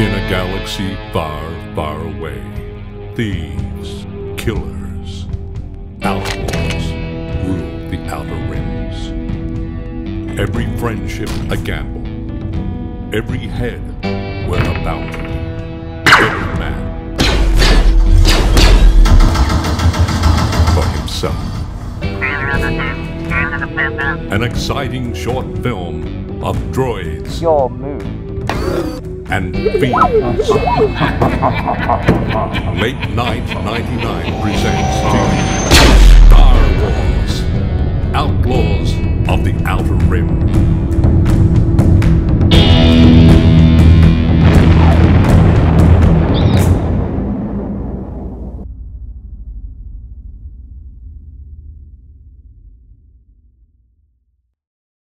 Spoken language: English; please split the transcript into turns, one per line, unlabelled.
In a galaxy far, far away, thieves, killers, outlaws rule the outer rims. Every friendship a gamble, every head worth a bounty, every man for himself. An exciting short film of droids.
Your move.
And fiends. Late Night 99 presents Star Wars, Outlaws of the Outer Rim.